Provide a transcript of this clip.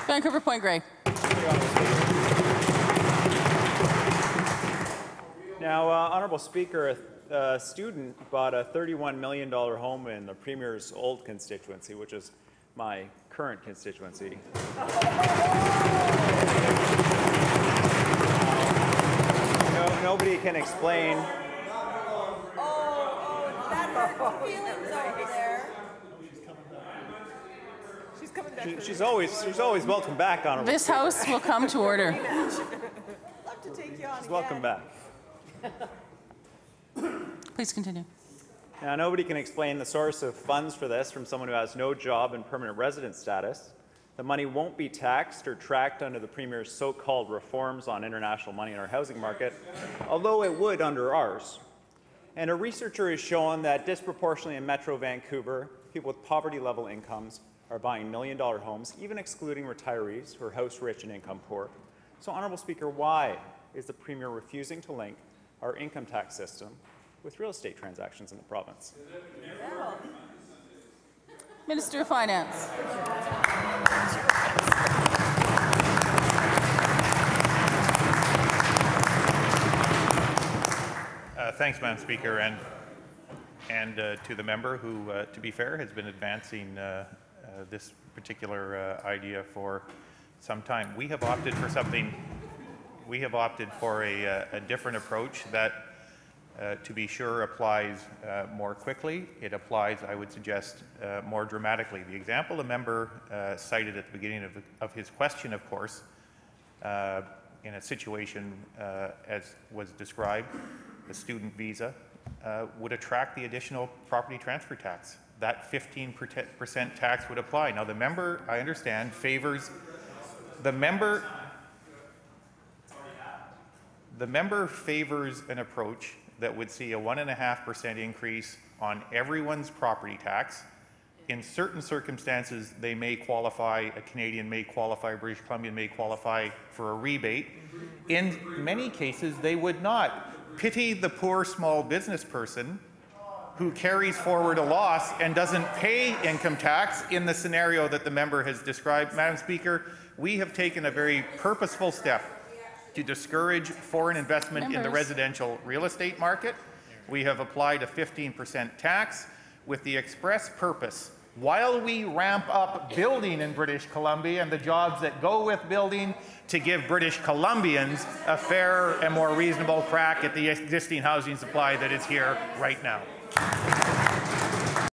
Vancouver Point Grey. Now, Honourable Speaker, a student bought a $31 million home in the Premier's old constituency, which is my current constituency. Nobody can explain. That hurt feelings over there. She's coming back. She's always welcome back, Honourable This Speaker. House will come to order. Love to take you on She's again. welcome back. Please continue. Now, nobody can explain the source of funds for this from someone who has no job and permanent resident status. The money won't be taxed or tracked under the Premier's so-called reforms on international money in our housing market, although it would under ours. And a researcher has shown that disproportionately in Metro Vancouver, people with poverty-level incomes are buying million-dollar homes, even excluding retirees who are house-rich and income-poor. So, Honourable Speaker, why is the Premier refusing to link our income tax system with real estate transactions in the province? Minister of Finance. Thanks, Madam Speaker, and to the member who, to be fair, has been advancing this particular idea for some time. We have opted for something. We have opted for a different approach that, to be sure, applies more quickly. It applies, I would suggest, more dramatically. The example the member cited at the beginning of his question, of course, in a situation as was described, the student visa, would attract the additional property transfer tax. That 15% tax would apply. Now, the member, I understand, favors the member favors an approach that would see a 1.5% increase on everyone's property tax. In certain circumstances, they may qualify, a Canadian may qualify, a British Columbian may qualify for a rebate. In many cases, they would not. Pity the poor small business person who carries forward a loss and doesn't pay income tax in the scenario that the member has described. Madam Speaker, we have taken a very purposeful step to discourage foreign investment in the residential real estate market. We have applied a 15% tax with the express purpose, while we ramp up building in British Columbia and the jobs that go with building, to give British Columbians a fair and more reasonable crack at the existing housing supply that is here right now.